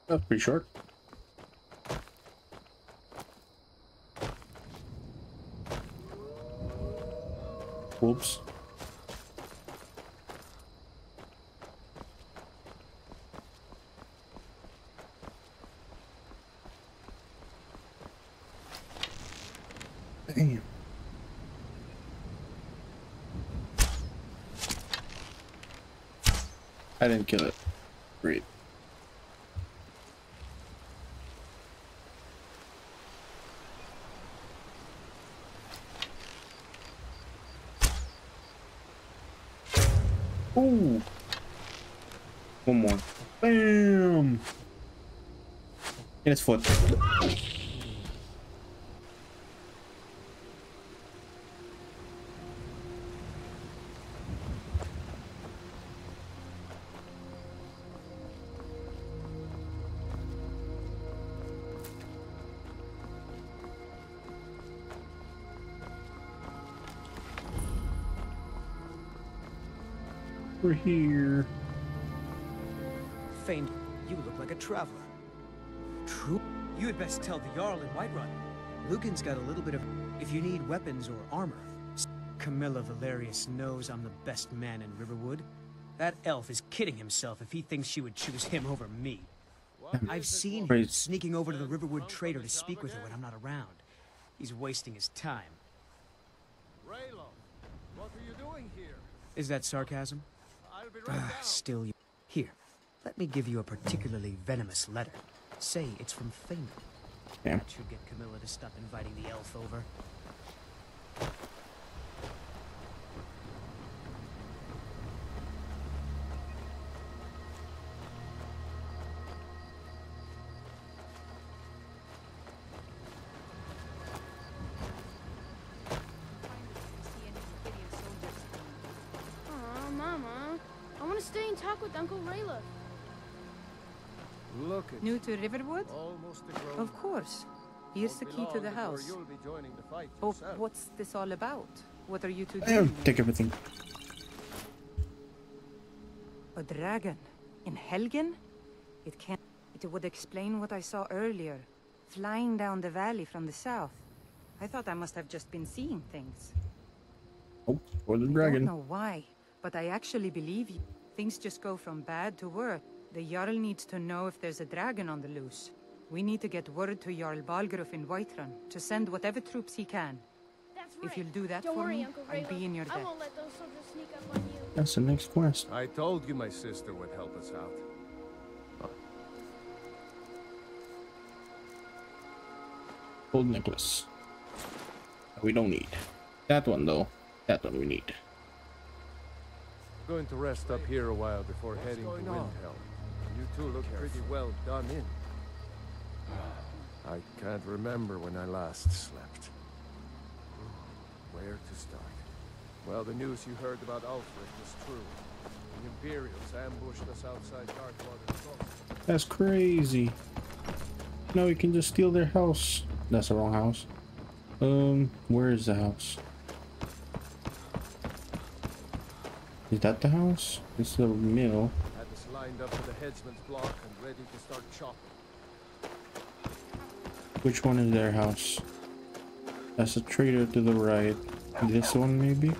That's pretty short. Whoops. Damn. I didn't kill it. Great. Ooh. One more. Bam! In his foot. We're here. Famed, you look like a traveler. True. You had best tell the Jarl in Whiterun. Lucan's got a little bit of... If you need weapons or armor. Camilla Valerius knows I'm the best man in Riverwood. That elf is kidding himself if he thinks she would choose him over me. I've seen him sneaking over to the Riverwood trader to speak with her when I'm not around. He's wasting his time. Raylo, what are you doing here? Is that sarcasm? I'll be right down. Still you. Here, let me give you a particularly venomous letter. Say it's from Feynman. Yeah. That should get Camilla to stop inviting the elf over. Stay and talk with Uncle Rayla. Look at New to Riverwood? almost a grown Of course. Here's the key to the house. You'll be joining the fight Oh, yourself. what's this all about? What are you two I'll doing? take everything. A dragon? In Helgen? It can't... It would explain what I saw earlier. Flying down the valley from the south. I thought I must have just been seeing things. Oh, or the I dragon. don't know why, but I actually believe you. Things just go from bad to worse. The Jarl needs to know if there's a dragon on the loose. We need to get word to Jarl Balgruuf in Whiterun to send whatever troops he can. That's If you'll do that Don't for worry, me, Uncle I'll Rayla. be in your I debt. won't let those soldiers sneak up on you. That's the next quest. I told you my sister would help us out. Gold necklace. We don't need that one though. That one we need. Going to rest up here a while before heading to Windhelm. You two look pretty well done in. I can't remember when I last slept. Where to start? Well, the news you heard about Ulfric was true. The Imperials ambushed us outside Darkwater. That's crazy. No, we can just steal their house. That's the wrong house. Where is the house? Is that the house? It's the mill. Had us lined up to the headsman's block and ready to start chopping. Which one is their house? That's the trader to the right. This one maybe?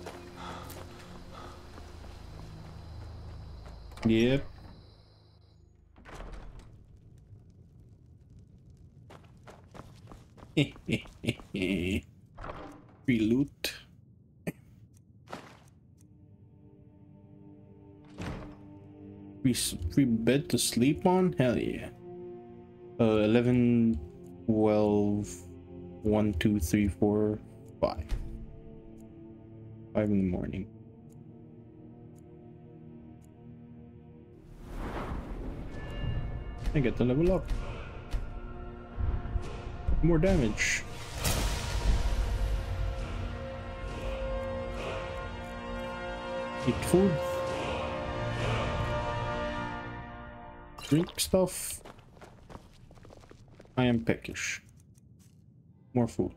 Yep. Free loot. Free bed to sleep on? Hell yeah. 11, 12, 1, 2, 3, 4, 5. 5 in the morning. I get to level up. More damage. Eat food. Drink stuff. I am peckish. More food.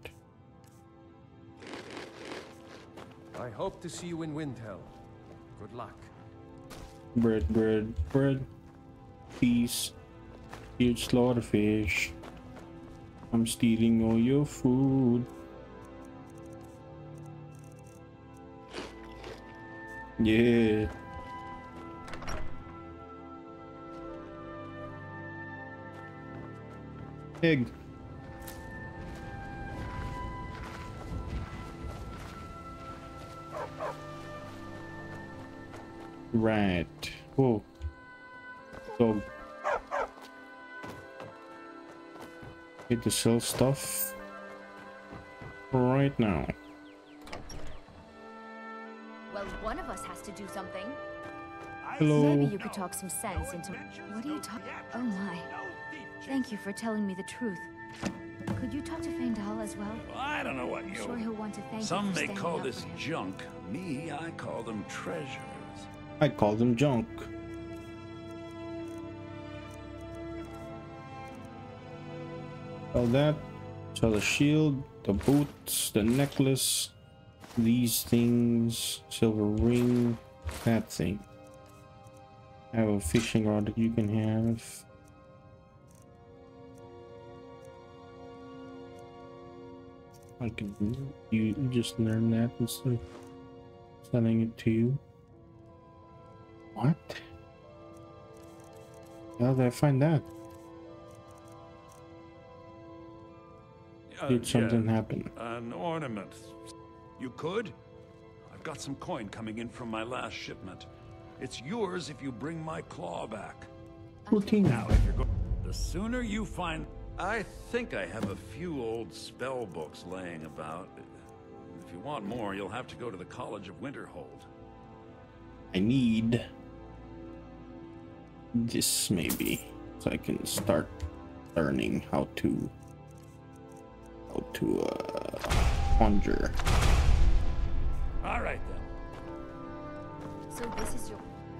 I hope to see you in Windhelm. Good luck. Bread, bread, bread. Peace. Huge slaughterfish. I'm stealing all your food. Yeah. Egg. Right. Whoa. Dog. Need to sell stuff right now. Well, one of us has to do something. Hello. Maybe you could talk some sense into... What are you talking... Oh my. Thank you for telling me the truth. Could you talk to Feindal as well? I don't know what I'm you... sure he'll want to thank Some you for may standing call up this for him. junk. Me, I call them treasures. I call them junk. Sell that. Sell the shield, the boots, the necklace, these things, silver ring, that thing. I have a fishing rod that you can have. I can you just learn that instead of selling it to you. What? How did I find that? Did something happen? An ornament. You could? I've got some coin coming in from my last shipment. It's yours if you bring my claw back. Routine. Now, if you're going... The sooner you find... I think I have a few old spell books laying about. If you want more, you'll have to go to the College of Winterhold. I need this maybe, so I can start learning how to conjure. All right then. So this is your...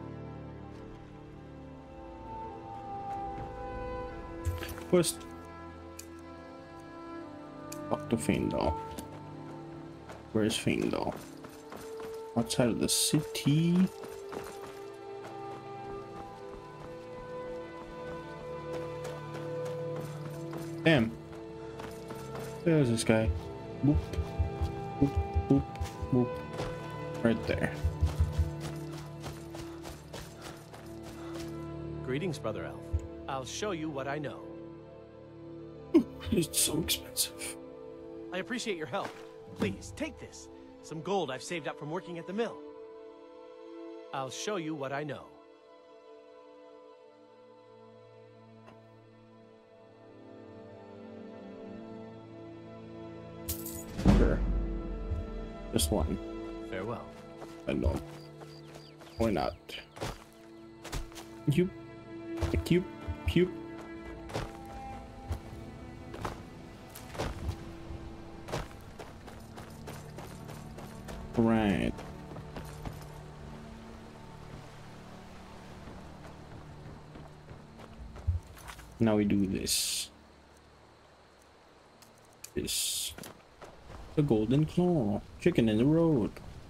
First, talk to Feindal. Where's Feindal? Outside of the city. Damn. There's this guy. Boop. Boop. Boop. Boop. Right there. Greetings, Brother Elf. I'll show you what I know. It's so expensive. I appreciate your help. Please, take this. Some gold I've saved up from working at the mill. I'll show you what I know. Sure. Just one. Farewell. I know. Why not? You. You. You. Right. Now we do this. This. The golden claw. Chicken in the road.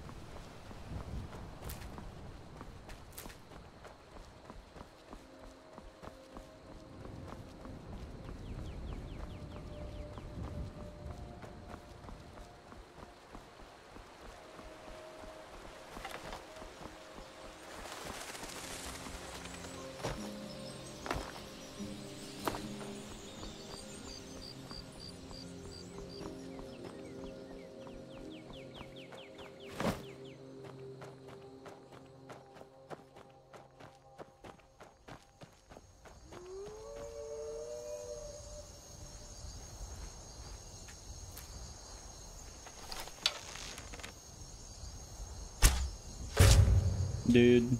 Dude.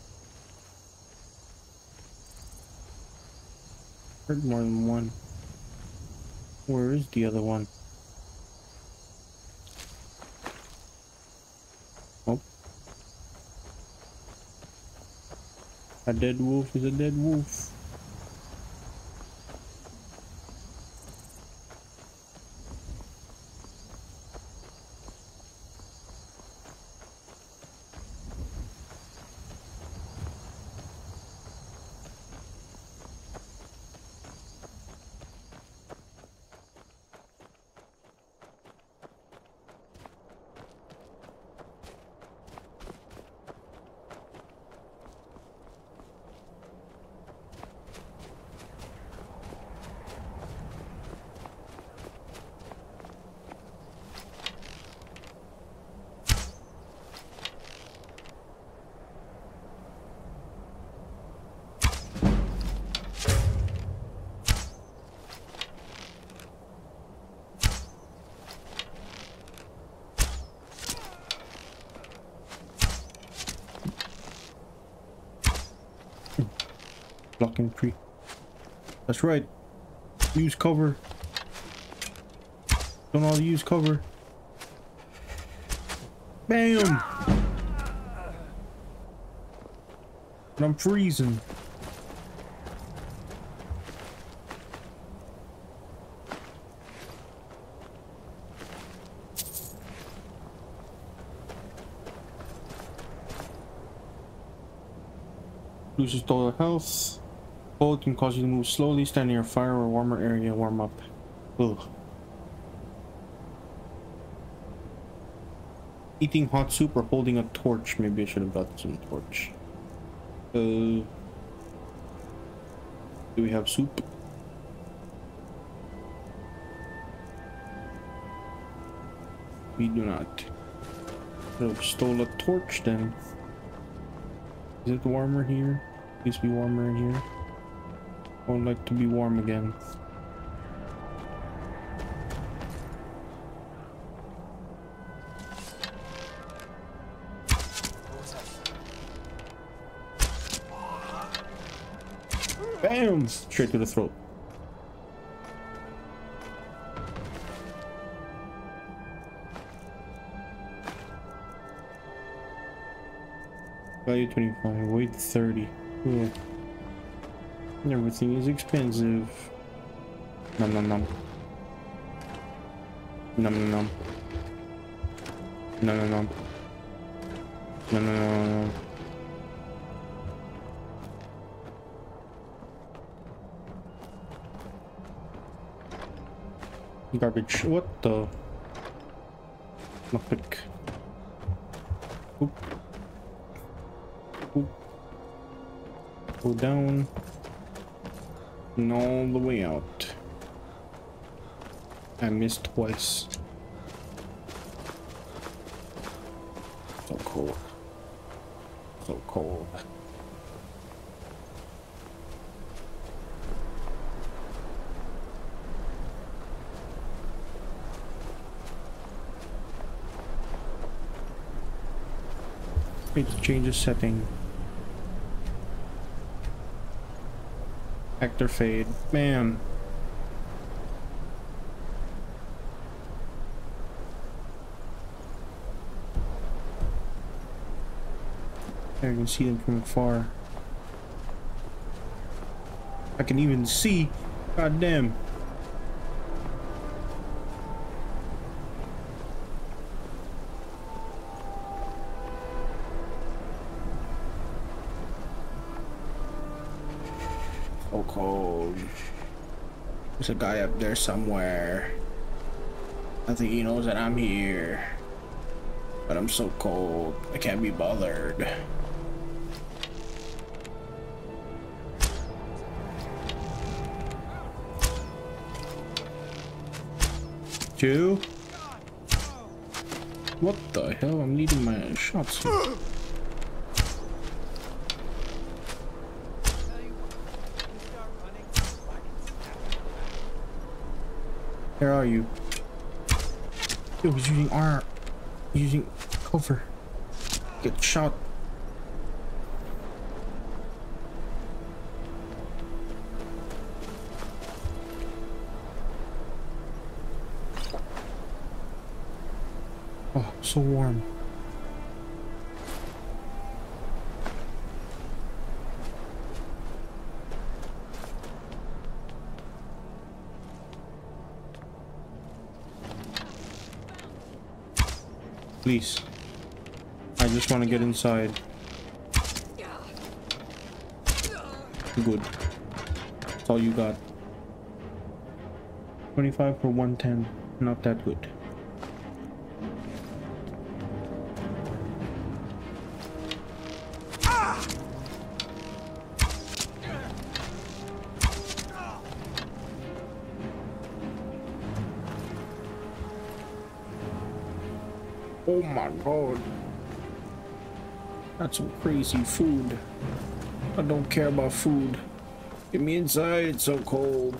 Heard more than one. Where is the other one? Oh. A dead wolf is a dead wolf. Blocking tree. That's right. Use cover. Don't all use cover. Bam! And I'm freezing. Loses total health. Cold can cause you to move slowly. Stand near a fire or warmer area. Warm up. Ugh. Eating hot soup or holding a torch. Maybe I should have got some torch. Do we have soup? We do not. So stole a torch then. Is it warmer here? Please be warmer in here. I would like to be warm again. Bam! Straight to the throat. Value 25, weight 30. Cool. Everything is expensive. Nom nom nom. Nom nom nom. Nom nom nom. Nom nom nom. Garbage. What the? Lockpick. Oop. Oop. Go down. And all the way out. I missed twice. So cold. So cold. Need to change the setting. Actor fade. Man. There you can see them from afar. I can even see. God damn. So cold. There's a guy up there somewhere. I think he knows that I'm here. But I'm so cold. I can't be bothered. Two? What the hell? I'm leading my shots here. Where are you? Yo, he's using R. Using cover. Get shot. Oh, so warm. Please. I just want to get inside. Good. That's all you got. 25 for 110. Not that good. Oh my god. That's some crazy food. I don't care about food. Get me inside, it's so cold.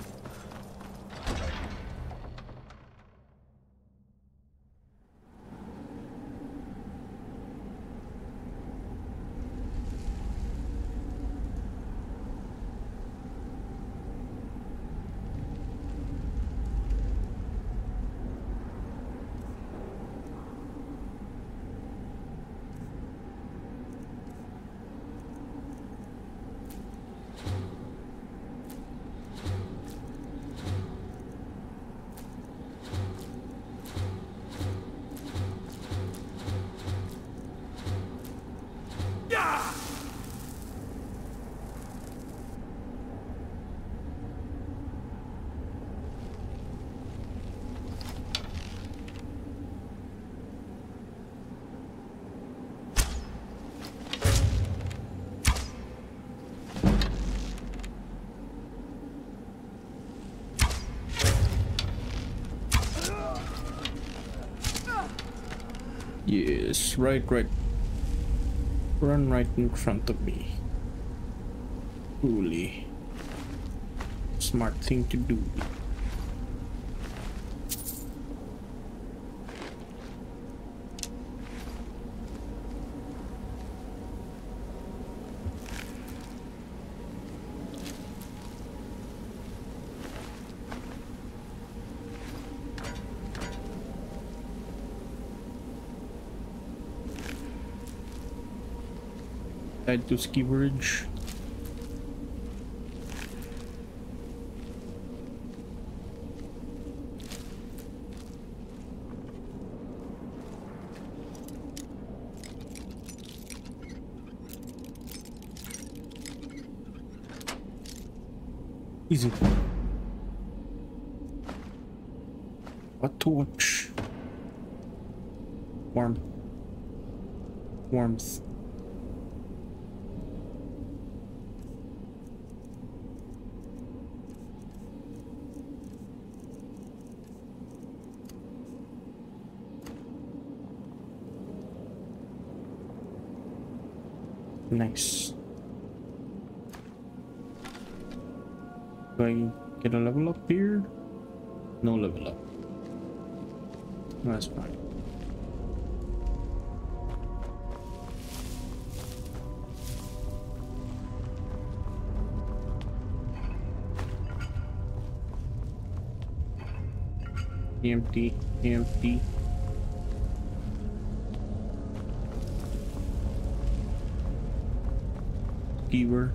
Yes, right. Run right in front of me. Truly smart thing to do. Tied to ski bridge. Easy. What to watch? Warmth. Nice. Do I get a level up here? No level up. That's fine. Empty. Skewer.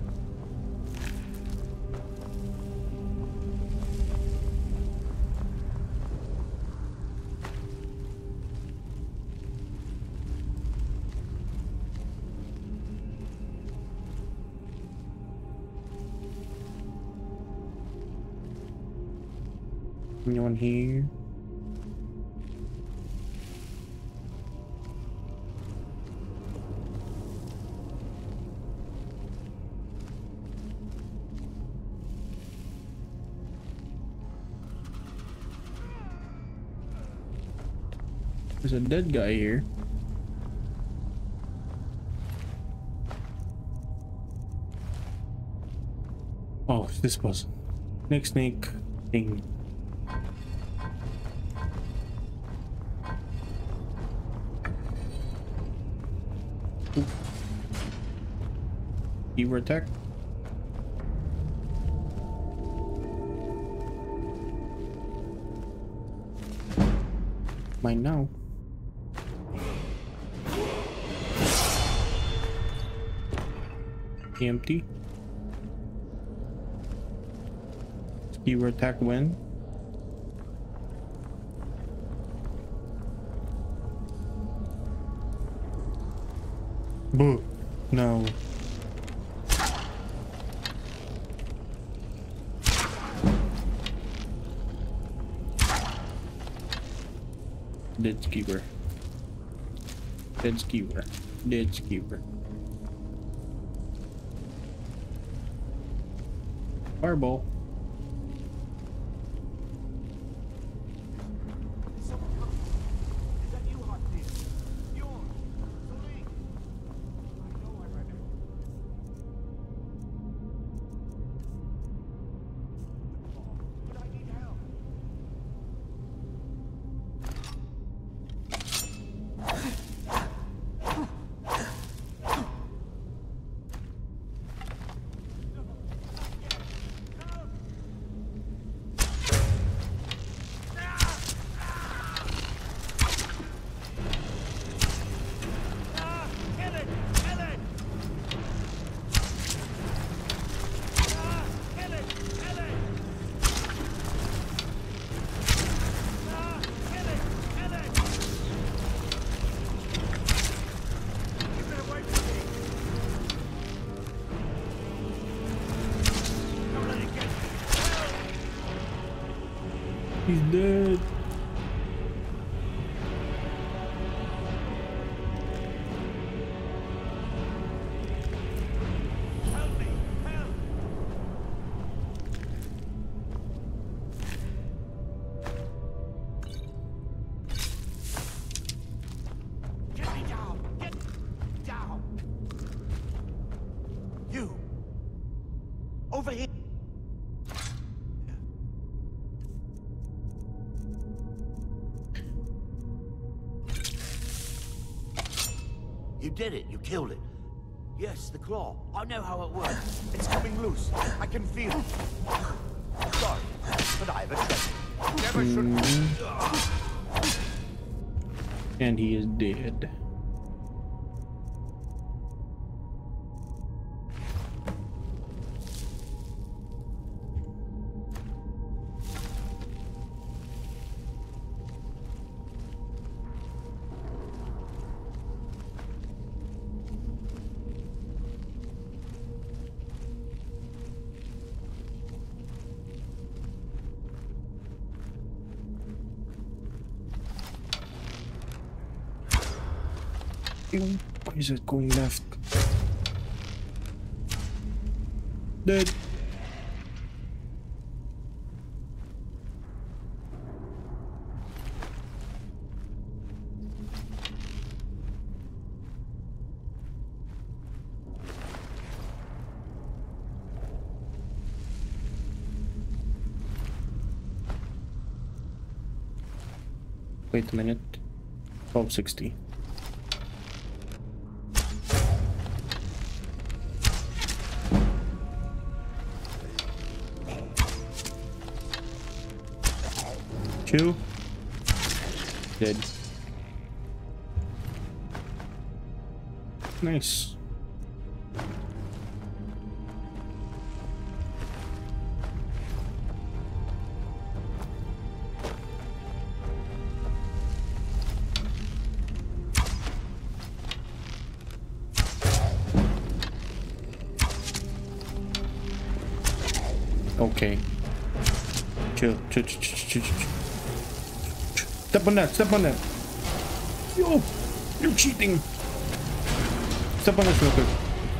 Anyone here? There's a dead guy here. Oh, this was next snake thing. Keyword attack. Mine now. Empty. Keyword attack when. Boo. No. Dead skewer. Dead skewer. Dead skewer. Fireball. He's dead. Over here. You did it. You killed it. Yes, the claw. I know how it works. It's coming loose. I can feel it. Sorry, but I have a treasure. Never should. And he is dead. Why is it going left? Dead. Wait a minute. 1260. Two. Dead. Nice. Okay. Chill. Step on that, step on that. Yo, you're cheating. Step on this real quick.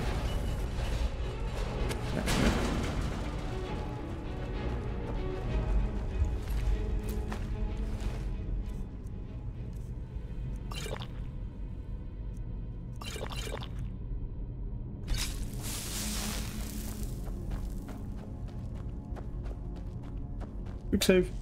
Quick save.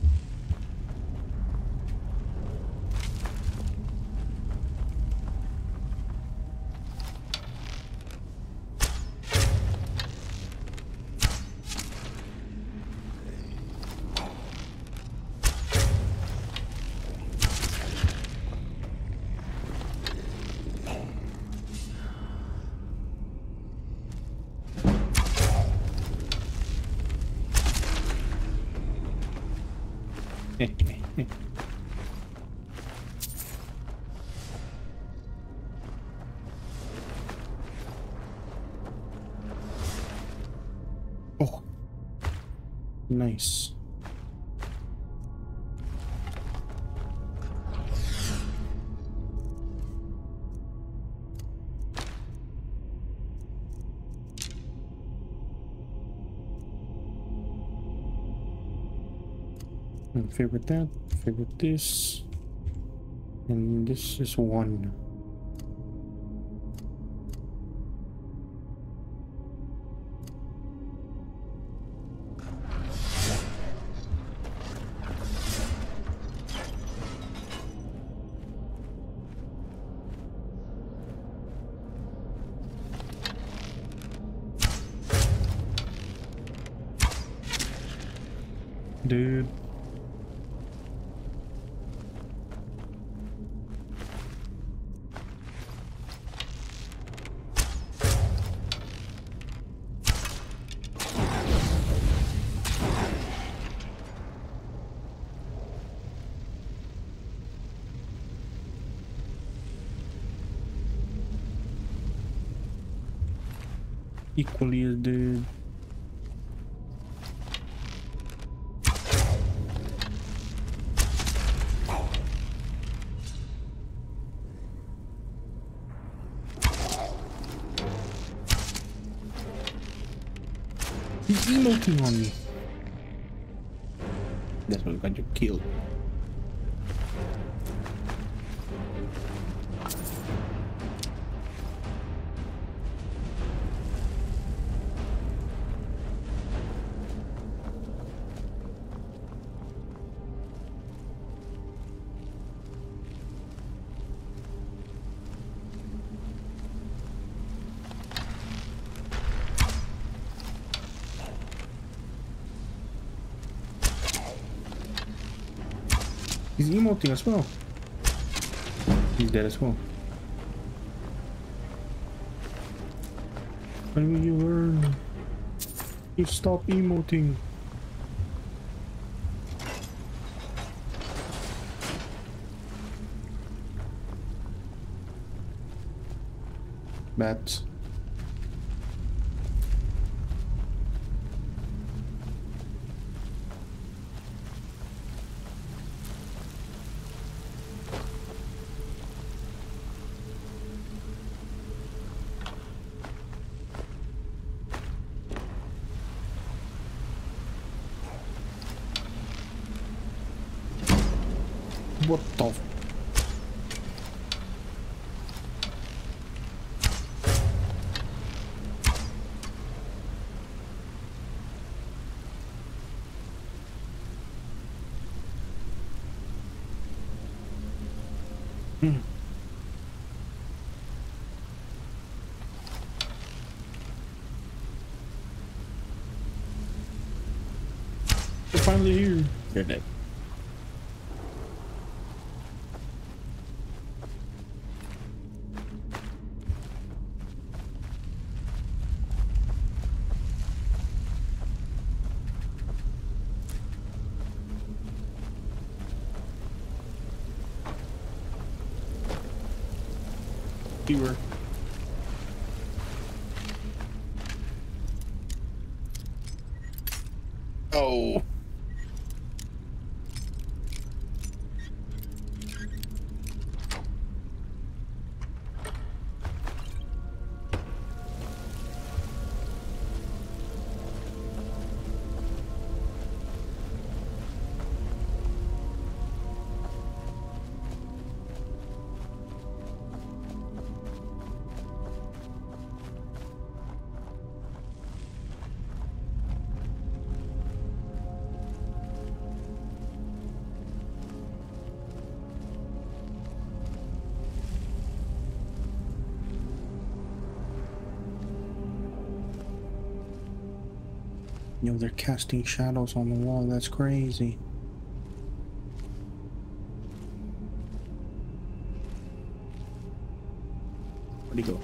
Oh, nice. Favorite that, favorite this, and this is one. Dude. Equally as dead. He's emoting on me. That's what got you killed. He's emoting as well. He's dead as well. When will you learn? You stop emoting. Bats. What the f— We're finally here. You're dead. Viewer. Oh. Yo, they're casting shadows on the wall. That's crazy. Where'd he go?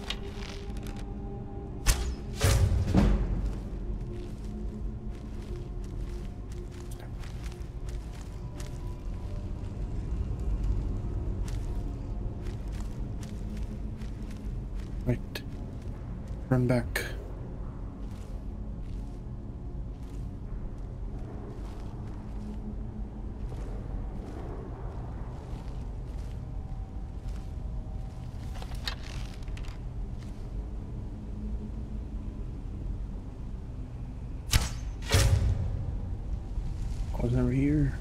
Right. Run back. Was never here.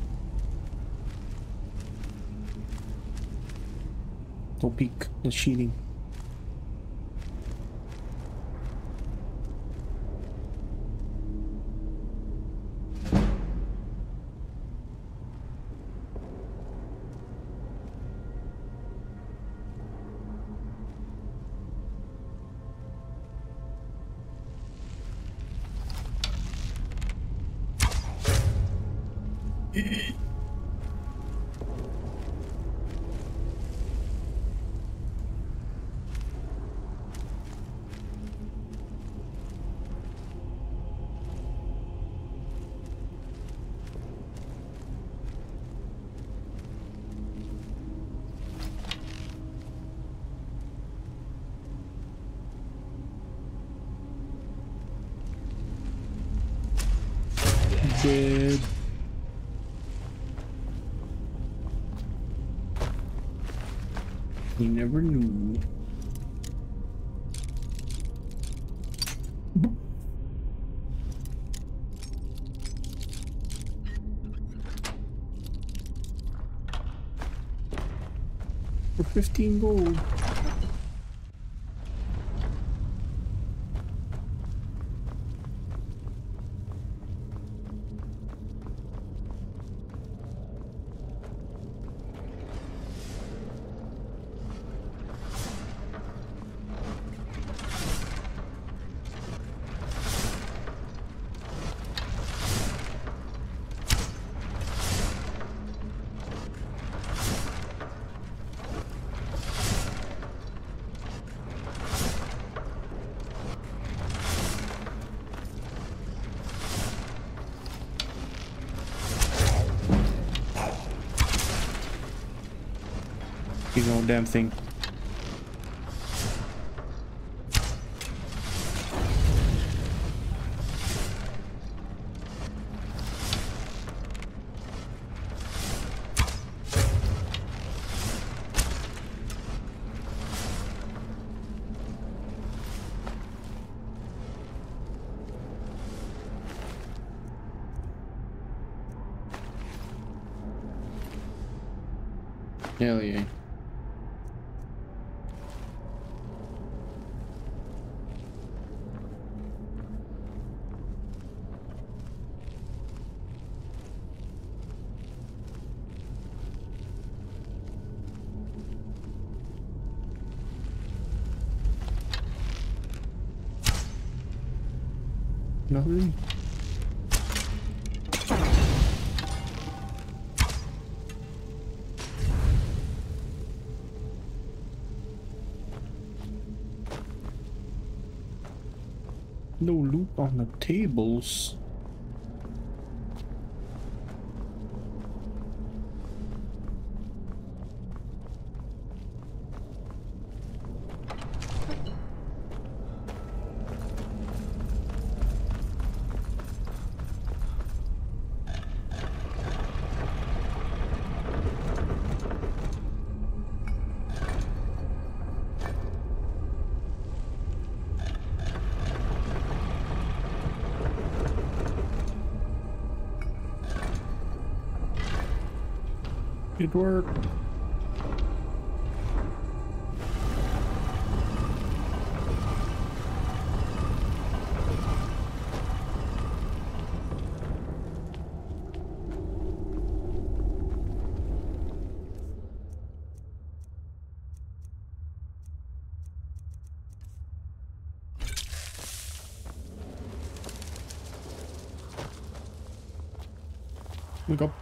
Don't peek. That's cheating. Dead. You never knew. 15 gold. You know, damn thing. Hell yeah. Nothing. No loot on the tables. Good work. Wake up.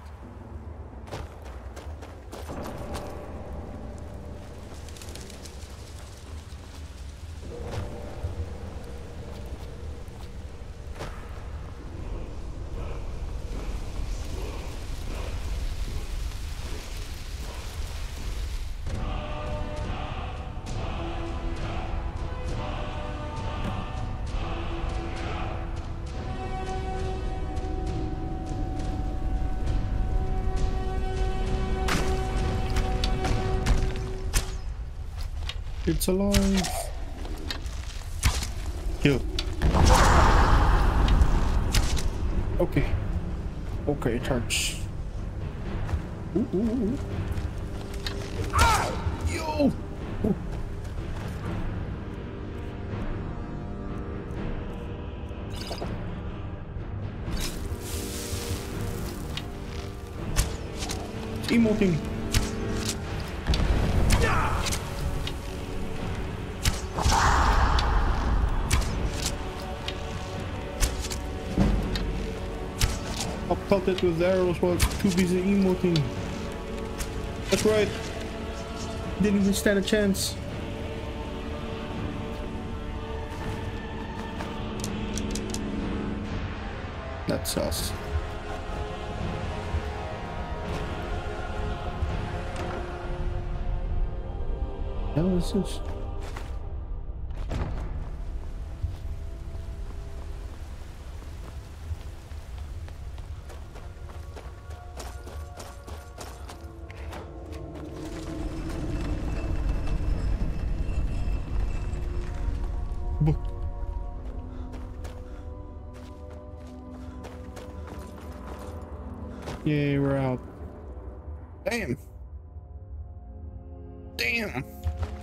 It's alive. Kill. Okay. Okay, charge. Ooh, ooh, ooh. Ah! Yo! Ooh. Emoting. Pelted with arrows while too busy emoting. That's right. Didn't even stand a chance. That's us. Hell is this? Yay, we're out. Damn. Damn.